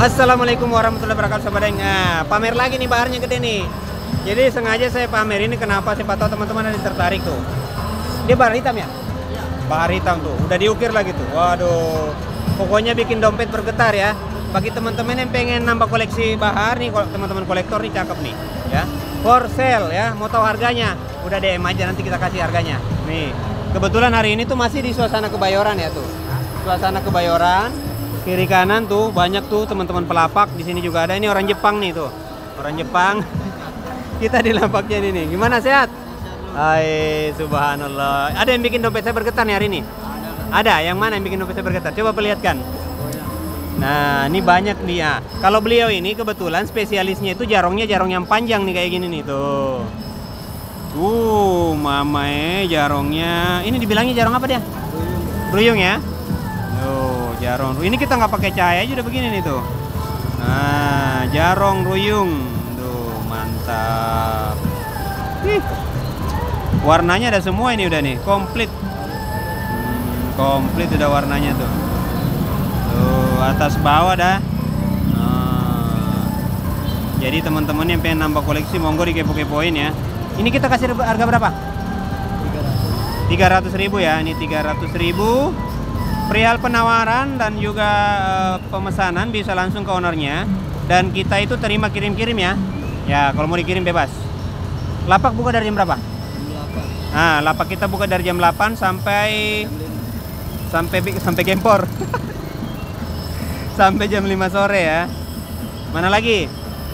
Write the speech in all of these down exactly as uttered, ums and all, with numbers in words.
Assalamualaikum warahmatullahi wabarakatuh sahabat Deng. Nah, pamer lagi nih baharnya gede nih. Jadi sengaja saya pamer ini kenapa, siapa tahu teman-teman ada yang tertarik tuh. Dia bahar hitam ya? Bahar hitam tuh, udah diukir lagi tuh. Waduh, pokoknya bikin dompet bergetar ya. Bagi teman-teman yang pengen nambah koleksi bahar nih, teman-teman kolektor nih cakep nih ya. For sale ya, mau tahu harganya? Udah D M aja, nanti kita kasih harganya. Nih, kebetulan hari ini tuh masih di suasana Kebayoran ya tuh. Suasana Kebayoran, kiri kanan tuh banyak tuh teman-teman pelapak. Di sini juga ada, ini orang Jepang nih tuh. Orang Jepang. Kita di lapaknya ini nih. Gimana, sehat? Hai, subhanallah. Ada yang bikin dompet saya bergetar nih hari ini? Ada. Yang mana yang bikin dompet saya bergetar? Coba perlihatkan. Nah, ini banyak nih ya. Kalau beliau ini kebetulan spesialisnya itu jarongnya jarong yang panjang nih kayak gini nih tuh. Uh, mama eh jarongnya. Ini dibilangnya jarong apa dia? Ruyung ya? Tuh, jarong. Ini kita nggak pakai cahaya aja udah begini nih tuh. Nah, jarong ruyung. Tuh, mantap. Ih. Warnanya ada semua ini udah nih, komplit. Hmm, komplit udah warnanya tuh. Tuh, atas bawah dah. Nah, jadi teman-teman yang pengen nambah koleksi monggo dikepo-kepoin ya. Ini kita kasih harga berapa? tiga ratus ribu ya. Ini tiga ratus ribu. Perihal penawaran dan juga uh, pemesanan bisa langsung ke ownernya. Dan kita itu terima kirim-kirim ya. Ya, kalau mau dikirim bebas. Lapak buka dari jam berapa? Nah, lapak kita buka dari jam delapan sampai sampai sampai gempor. Sampai jam lima sore ya. Mana lagi?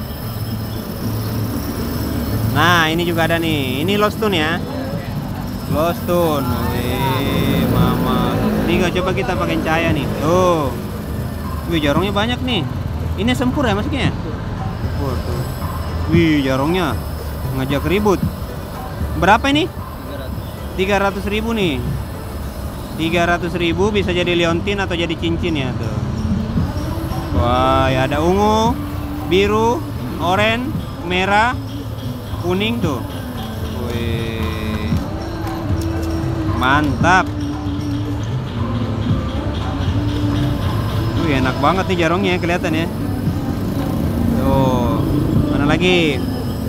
Nah, ini juga ada nih. Ini Lostun ya. Lostun. Wih, mama. Ini nggak, coba kita pakai cahaya nih. Tuh. Wih, jarongnya banyak nih. Ini sempur ya masuknya? Sempur tuh. Wih, jarongnya ngajak ribut. Berapa ini? tiga ratus ribu nih. tiga ratus ribu bisa jadi liontin atau jadi cincin ya tuh. Wah, ya ada ungu, biru, oranye, merah, kuning tuh. Wih. Mantap. Wih, enak banget nih jarongnya kelihatan ya. Tuh. Mana lagi?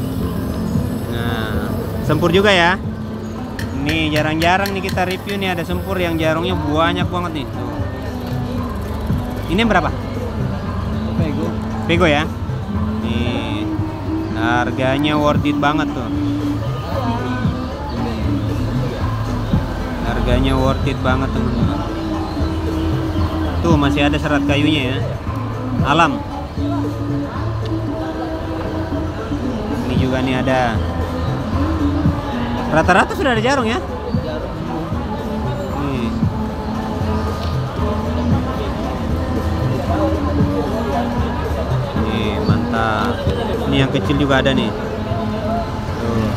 Nah, sempur juga ya. Nih jarang-jarang nih kita review nih, ada sempur yang jarongnya banyak banget nih. Tuh. Ini berapa? Pego. Pego ya. Nih harganya worth it banget tuh. Harganya worth it banget teman-teman. Tuh masih ada serat kayunya ya. Alam. Ini juga nih ada. Rata-rata sudah ada jarong ya? Nih. Nih, mantap. Ini yang kecil juga ada nih. Tuh.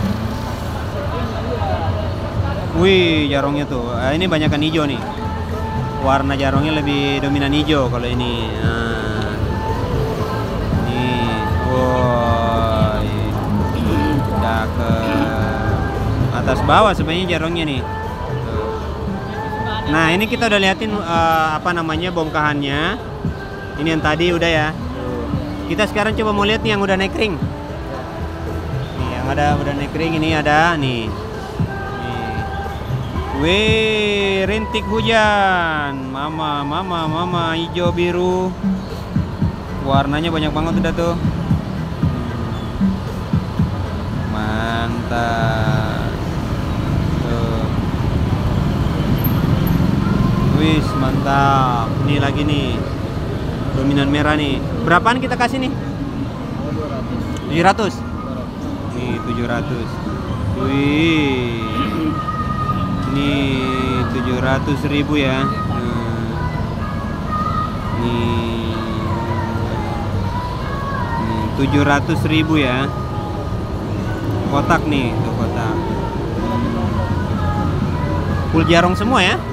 Wih, jarongnya tuh. Ah, ini banyakan hijau nih. Warna jarongnya lebih dominan hijau kalau ini. Nah. Nih. Wow. Cakep. Atas bawah sebenarnya jarongnya nih. Nah, ini kita udah liatin uh, apa namanya bongkahannya. Ini yang tadi udah ya. Kita sekarang coba mau lihat nih yang udah naik ring. Nih, yang ada udah naik ring ini ada nih. Nih. Wih, rintik hujan. Mama, mama, mama, hijau biru. Warnanya banyak banget udah tuh. Mantap. Wis, mantap. Ini lagi nih dominan merah nih. Berapaan kita kasih nih? tujuh ratus. Nih tujuh ratus. Wih. Ini tujuh ratus ribu ya. Nih. Nih tujuh ratus ribu ya. Kotak nih, tuh kotak. Full jarong semua ya.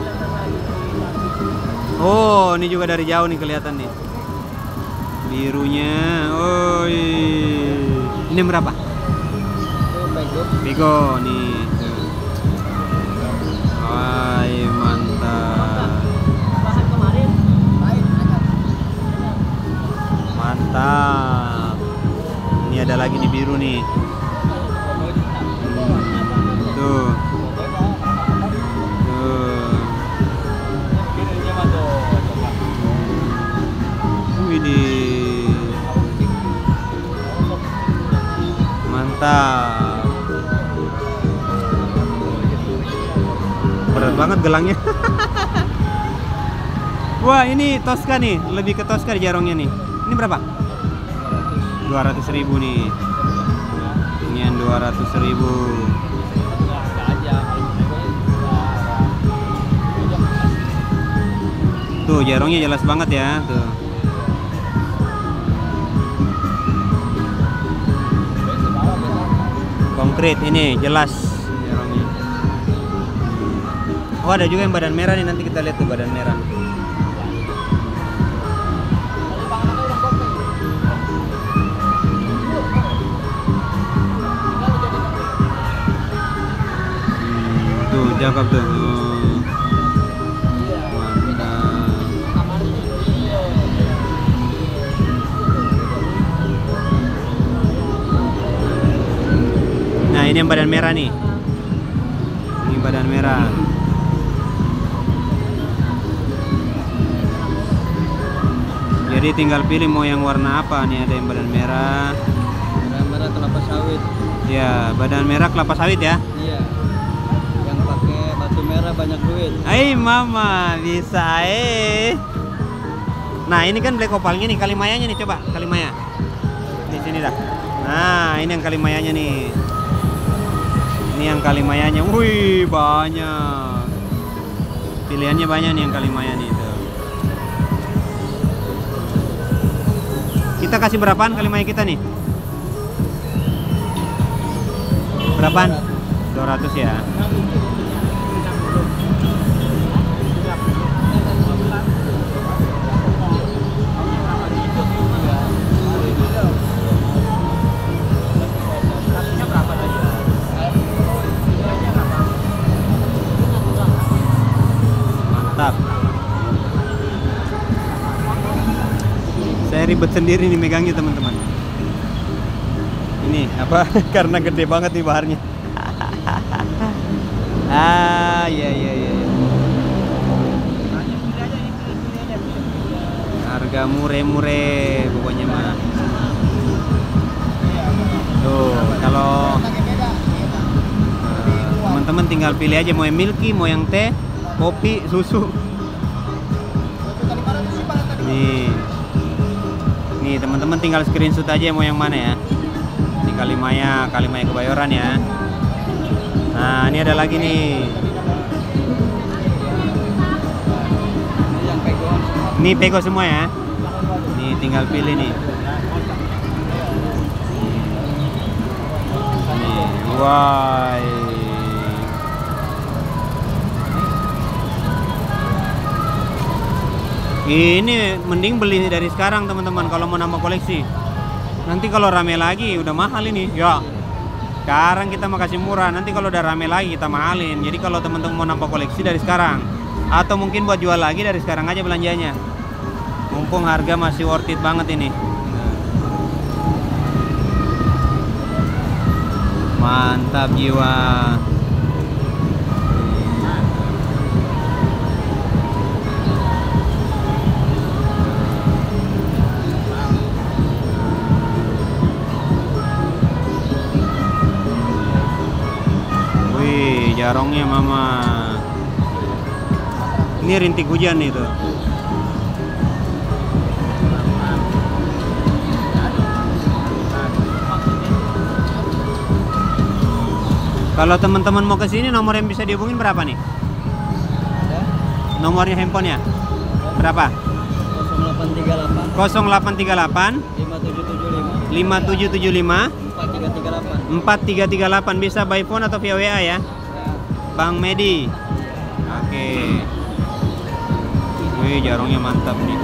Oh, ini juga dari jauh nih kelihatan nih. Birunya. Oh, ini berapa? Bego. Bego nih. Wah, mantap. lagi nih biru nih. Tuh. Tuh. Widih. Mantap. Berat banget gelangnya. Wah, ini Tosca nih, lebih ke Tosca di jarongnya nih. Ini berapa? dua ratus ribu nih. Ini yang dua ratus ribu. Tuh, jarongnya jelas banget ya, tuh. Konkret ini jelas jarongnya. Oh, ada juga yang badan merah nih, nanti kita lihat tuh badan merah. Cakep tuh. Oh. Mantap. Nah, ini yang badan merah nih. Ini badan merah. Jadi tinggal pilih mau yang warna apa nih, ada yang badan merah. Badan merah kelapa sawit. Ya, badan merah kelapa sawit ya. Iya. Merah banyak duit. Hai mama, bisa eh. Nah, ini kan black opalnya nih, kalimayanya nih, coba kalimaya. Di sini dah. Nah, ini yang kalimayanya nih. Ini yang kalimayanya. Wih, banyak. Pilihannya banyak nih yang kalimaya nih tuh. Kita kasih berapaan kalimaya kita nih? Berapaan? dua ratus ya. Mantap. Saya ribet sendiri nih megangnya teman-teman. Ini apa? Karena gede banget nih baharnya. Ah, iya iya iya. Harga mureh-mureh pokoknya mah. Tuh, kalau teman-teman uh, tinggal pilih aja mau yang milky, mau yang teh, kopi, susu. Nih. Nih, teman-teman tinggal screenshot aja mau yang mana ya. Ini Kalimaya, Kalimaya Kebayoran ya. Nah, ini ada lagi nih. Ini pego semua ya. Nih tinggal pilih nih. Nih, wah. Ini mending beli dari sekarang teman-teman kalau mau nambah koleksi. Nanti kalau rame lagi udah mahal ini. Ya. Sekarang kita mau kasih murah, nanti kalau udah rame lagi kita mahalin. Jadi kalau teman-teman mau nambah koleksi dari sekarang, atau mungkin buat jual lagi dari sekarang aja belanjanya. Mumpung harga masih worth it banget ini. Mantap jiwa. Jarongnya mama. Ini rintik hujan itu. Kalau teman-teman mau ke sini, nomor yang bisa dihubungin berapa nih? Nomornya handphonenya berapa? nol delapan tiga delapan nol delapan tiga delapan lima tujuh tujuh lima lima tujuh tujuh lima empat tiga tiga delapan. empat tiga tiga delapan. Bisa by phone atau via W A ya. Bang Medi. Oke. Wih, jarongnya mantap nih.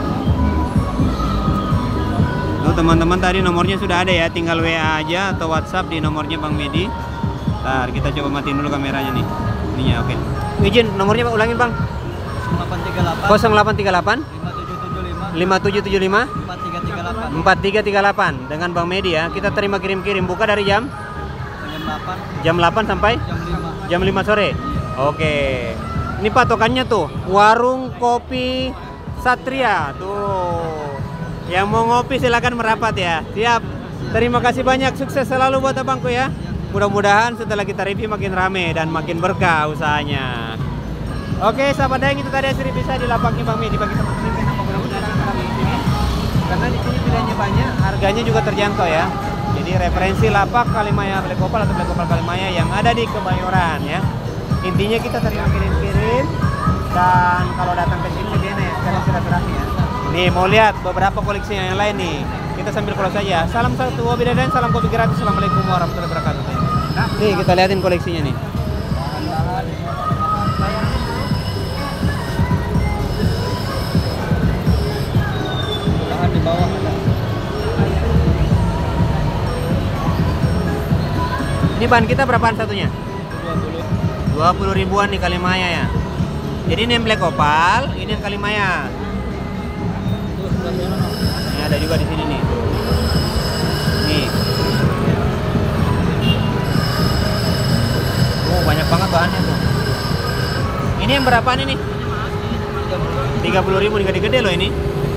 Tuh teman-teman, tadi nomornya sudah ada ya, tinggal W A aja atau WhatsApp di nomornya Bang Medi. Ntar kita coba matiin dulu kameranya nih. Ininya oke. Izin nomornya Pak, ulangin Bang. nol delapan tiga delapan nol delapan tiga delapan lima tujuh tujuh lima empat tiga tiga delapan. empat tiga tiga delapan dengan Bang Medi ya. Kita terima kirim-kirim. Buka dari jam Jam delapan. jam delapan sampai Jam lima. jam lima sore. Oke. Ini patokannya tuh warung kopi Satria tuh. Yang mau ngopi silakan merapat ya. Siap. Terima kasih banyak. Sukses selalu buat abangku ya. Mudah-mudahan setelah kita review makin rame dan makin berkah usahanya. Oke, sahabat daeng, itu tadi hasil bisa di lapaknya Bang Medi bagi teman-teman yang mau mudah-mudahan datang di sini. Karena di sini pilihannya banyak, harganya juga terjangkau ya. Jadi referensi lapak Kalimaya Black Opal atau Black Opal Kalimaya yang ada di Kebayoran ya. Intinya kita terima kirim-kirim dan kalau datang ke sini lebih enak ya, sekalian silaturahmi ya. Nih mau lihat beberapa koleksi yang lain nih. Kita sambil close saja. Salam satu hobi dan salam kopi gratis. Assalamualaikum warahmatullahi wabarakatuh. Nih kita lihatin koleksinya nih. Bahan di bawah ada. Ini bahan kita berapaan satunya? dua puluh. dua puluh ribuan nih Kalimaya ya. Jadi ini yang Black Opal, ini yang Kalimaya. Tuh, sebelah sana. Ini ada juga di sini nih. Nih. Oh, banyak banget bahannya tuh. Ini yang berapaan ini? tiga puluh ribu nih, gede-gede loh ini.